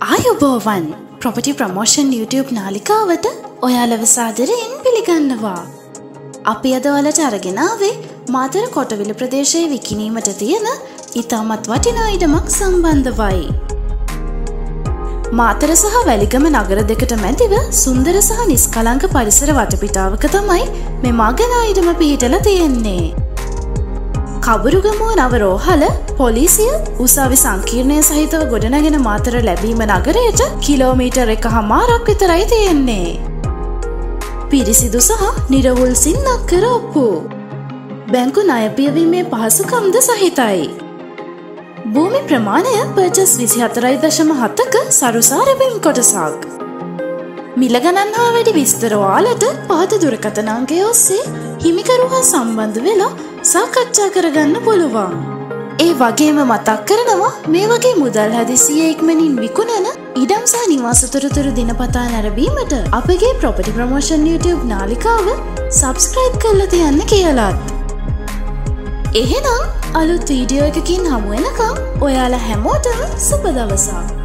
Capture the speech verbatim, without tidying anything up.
ආයුබෝවන් property promotion YouTube නාලිකාවට ඔයාලව සාදරයෙන් පිළිගන්නවා. අපි අද ඔයාලට අරගෙන ආවේ මාතර කොටවිල ප්‍රදේශයේ විකිණීමට තියෙන ඉතාමත් වටිනා ඉඩමක් සම්බන්ධවයි. මාතර සහ වැලිගම නගර දෙකට මැදිව සුන්දර සහ නිස්කලංක පරිසර වටපිටාවක තමයි මේ මගනා ඉඩම පිහිටලා තියෙන්නේ. කබුරුගමුව නව රෝහල පොලිසිය උසාවි සංකීර්ණය සහිතව ගොඩනගෙන මාතර ලැබීම නගරයට කිලෝමීටර් එකහමාරක් විතරයි තියෙන්නේ. පිරිසිදු සහ නිරවුල් සින්නක් කර ඔප්පු. බැංකු ණය පියවීමේ පහසුකම්ද සහිතයි. භූමි ප්‍රමාණය පර්චස් විසිහතරයි දශම හතක සරුසාරබිම් කොටසක්. මිල ගණන් හා වැඩි විස්තර ඔයාලට පහත දුරකථන අංකය ඔස්සේ හිමිකරු හා සම්බන්ධ වෙලා සාකච්ඡා කරගන්න පුළුවන්. ඒ වගේම මතක් කරනවා මේ වගේ මුදල් හදිසියේ ඉක්මනින් විකුණන ඉඩම් සහ නිවාස තොරතුරු දිනපතා නැරඹීමට අපගේ ප්‍රොපර්ටි ප්‍රමෝෂන් YouTube නාලිකාව සබ්ස්ක්‍රයිබ් කරලා තියන්න කියලාත්. එහෙනම් අලුත් වීඩියෝ එකකින් හමු වෙනකම් ඔයාලා හැමෝටම සුබ දවසක්.